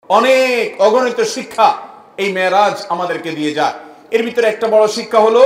অনেক অগণিত শিক্ষা এই মেরাজ আমাদেরকে দিয়ে যায়। এর ভিতরে একটা বড় শিক্ষা হলো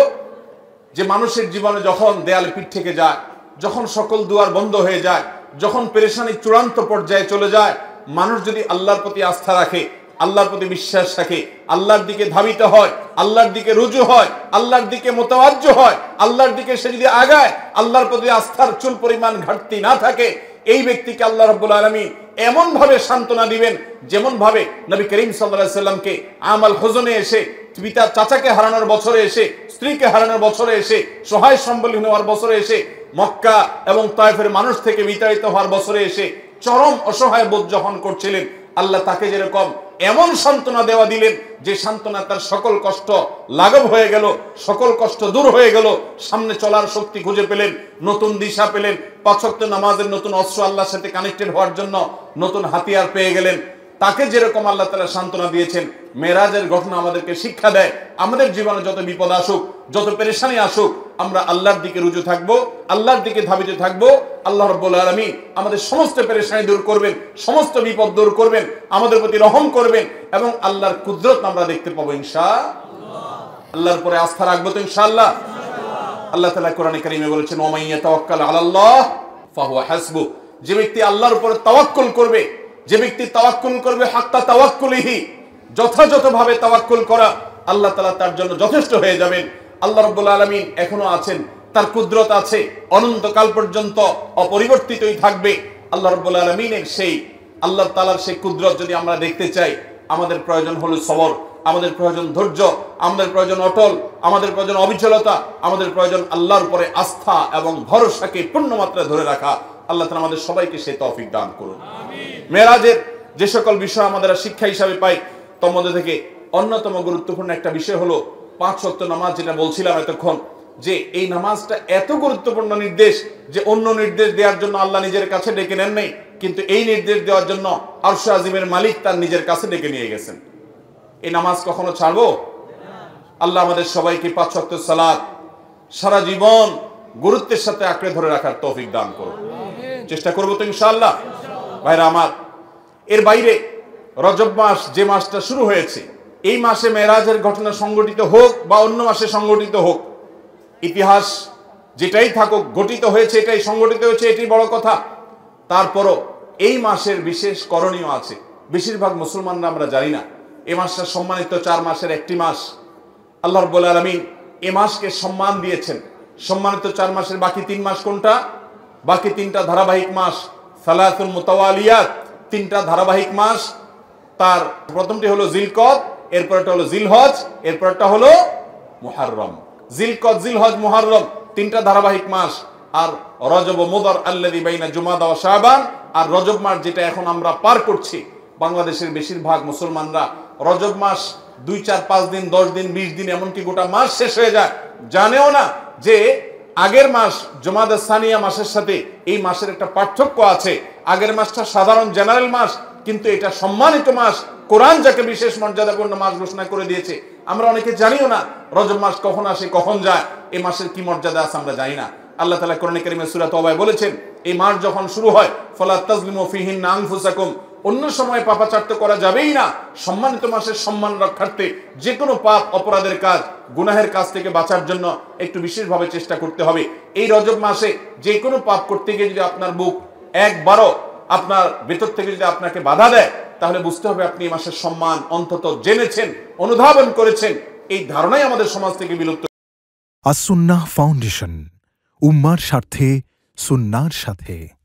যে মানুষের জীবনে যখন দেয়ালে পিঠ থেকে যায়, যখন সকল দুয়ার বন্ধ হয়ে যায়, যখন পেরেশানি চূড়ান্ত পর্যায়ে চলে যায়, মানুষ যদি আল্লাহর প্রতি আস্থা রাখে, আল্লাহর প্রতি বিশ্বাস রাখে, আল্লাহর দিকে ধাবিত হয়, আল্লাহর দিকে রুজু হয়, আল্লাহর দিকে মোতাওয়াজ্জ হয়, আল্লাহর দিকে সে যদি আগায়, আল্লাহর প্রতি আস্থার চুল পরিমাণ ঘাটতি না থাকে, এই ব্যক্তিকে আল্লাহ রাব্বুল আলামিন এমন ভাবে সান্ত্বনা দিবেন যেমন ভাবে নবী করিম সাল্লাল্লাহু আলাইহি সাল্লামকে আমাল হুজনে এসে, পিতা চাচাকে হারানোর বছরে এসে, স্ত্রীকে হারানোর বছরে এসে, সহায় সম্বলহীন হওয়ার বছরে এসে, মক্কা এবং তায়েফের মানুষ থেকে বিতাড়িত হওয়ার বছরে এসে চরম অসহায় বোধ যখন করছিলেন, আল্লাহ তাকে যেরকম এমন সান্ত্বনা দেওয়া দিলেন যে সান্ত্বনা তার সকল কষ্ট লাঘব হয়ে গেল, সকল কষ্ট দূর হয়ে গেল, সামনে চলার শক্তি খুঁজে পেলেন, নতুন দিশা পেলেন, ৫ ওয়াক্ত নামাজের নতুন অস্ত্র আল্লাহর সাথে কানেক্টেড হওয়ার জন্য নতুন হাতিয়ার পেয়ে গেলেন। তাকে যেরকম আল্লাহ তাআলা সান্ত্বনা দিয়েছেন, মেরাজের ঘটনা আমাদেরকে শিক্ষা দেয় আমাদের জীবনে যত বিপদ আসুক, যত পেরেশানি আসুক, আমরা আল্লাহর দিকে রুজু থাকবো, আল্লাহর দিকে ধাবিত থাকবো। আল্লাহ রাব্বুল আলামিন আমাদের সমস্ত পেরেশানি দূর করবেন, সমস্ত বিপদ দূর করবেন, আমাদের প্রতি রহম করবেন এবং আল্লাহর কুদরত আমরা দেখতে পাবো ইনশাআল্লাহ। আল্লাহর উপরে আস্থা রাখবো তো ইনশাআল্লাহ। আল্লাহ তাআলা কোরআনে কারীমে বলেছেন, ওয়া মান ইয়াতাওয়াক্কাল আলাল্লাহ ফাহুয়া হাসবুহ। যে ব্যক্তি আল্লাহর উপরে তাওয়াক্কুল করবে, যে ব্যক্তি তাওয়াক্কুল করবে হাক্কা তাওয়াক্কুলিহি, যথাযথভাবে তাওয়াক্কুল করা, আল্লাহ তাআলা তার জন্য যথেষ্ট হয়ে যাবেন। আল্লাহ রাব্বুল আলামিন এখনো আছেন, তার কুদরত আছে, অনন্তকাল পর্যন্ত অপরিবর্তিতই থাকবে। আল্লাহ রাব্বুল আলামিনের সেই আল্লাহ তাআলার সেই কুদরত যদি আমরা দেখতে চাই, আমাদের প্রয়োজন হলো সবর, আমাদের প্রয়োজন ধৈর্য, আমাদের প্রয়োজন অটল, আমাদের প্রয়োজন অবিচলতা, আমাদের প্রয়োজন আল্লাহর উপরে আস্থা এবং ভরসাকে পূর্ণ মাত্রায় ধরে রাখা। আল্লাহ তাআলা আমাদের সবাইকে সেই তৌফিক দান করুন। মেরাজের যে সকল বিষয় আমাদের শিক্ষা হিসাবে পাই, তার মধ্যে থেকে অন্যতম গুরুত্বপূর্ণ একটা বিষয় হলো ৫ ওয়াক্ত নামাজ, যেটা বলছিলাম এতক্ষণ, যে এই নামাজটা এত গুরুত্বপূর্ণ নির্দেশ যে অন্য নির্দেশ দেওয়ার জন্য আল্লাহ নিজের কাছে ডেকে নেন নাই, কিন্তু এই নির্দেশ দেওয়ার জন্য আরশ আজিমের মালিক তার নিজের কাছে ডেকে নিয়ে গেছেন। এই নামাজ কখনো ছাড়বো? আল্লাহ আমাদের সবাইকে ৫ ওয়াক্ত সালাত সারা জীবন গুরুত্বের সাথে আঁকড়ে ধরে রাখার তৌফিক দান করুন। চেষ্টা করবো তো ইনশাআল্লাহ। ভাইরা আমার, এর বাইরে রজব মাস যে মাসটা শুরু হয়েছে, এই মাসে মেরাজের ঘটনা সংঘটিত হোক বা অন্য মাসে সংঘটিত হোক, ইতিহাস যেটাই থাকুক, ঘটিত হয়েছে, এটাই সংঘটিত হয়েছে, এটাই বড় কথা। তারপরও এই মাসের বিশেষ করণীয় আছে, বেশিরভাগ মুসলমানরা আমরা জানি না। এই মাসটা সম্মানিত ৪ মাসের একটি মাস। আল্লাহ রাব্বুল আলামিন এই মাসকে সম্মান দিয়েছেন। সম্মানিত ৪ মাসের বাকি ৩ মাস কোনটা? বাকি ৩টা ধারাবাহিক মাস, সালাতুল মুতাওয়ালিয়াত, ৩টা ধারাবাহিক মাস। তার প্রথমটি হলো জিলকদ, এরপরটা হলো জিলহজ, এরপরটা হলো মুহররম। জিলকদ, জিলহজ, মুহররম ৩টা ধারাবাহিক মাস। আর রজব ও মুদর আল্লাযী বাইনা জুমাদা ওয়া শাবান, আর রজব মাস যেটা এখন আমরা পার করছি, বাংলাদেশের বেশিরভাগ মুসলমানরা রজব মাস 2, 4, 5 দিন, 10 দিন, 20 দিন, এমনকি গোটা মাস শেষ হয়ে যায়, জানেও না যে আগের মাস জুমাদা সানিয়া মাসের সাথে এই মাসের একটা পার্থক্য আছে। আগের মাসটা সাধারণ জেনারেল মাস, কিন্তু এটা সম্মানিত মাস। কোরআন যাকে বিশেষ মর্যাদাপূর্ণ মাস ঘোষণা করে দিয়েছে, আমরা অনেকে জানিও না রজব মাস কখন আসে কখন যায়, এই মাসের কি মর্যাদা আছে আমরা জানি না। আল্লাহ তাআলা কোরআনে কারীমে সূরা তাওবায় বলেছেন, এই মাস যখন শুরু হয়, ফালা তাজলিমু ফিহিন্না আনফুসাকুম, অন্য সময় পাপাচার্য করা যাবেই না। সম্মানিত মাসের সম্মান রক্ষার্থে যে কোনো পাপ অপরাধের কাজ, গুনাহের কাজ থেকে বাঁচার জন্য একটু বিশেষভাবে চেষ্টা করতে হবে। এই রজব মাসে যে কোনো পাপ করতে গিয়ে যদি আপনার বুক একবারও আপনার ভেতর থেকে যদি আপনাকে বাধা দেয়, তাহলে বুঝতে হবে আপনি এই মাসের সম্মান অন্তত জেনেছেন, অনুধাবন করেছেন। এই ধারণাই আমাদের সমাজ থেকে বিলুপ্ত। আস-সুন্নাহ ফাউন্ডেশন, উম্মার স্বার্থে সুন্নাহর সাথে।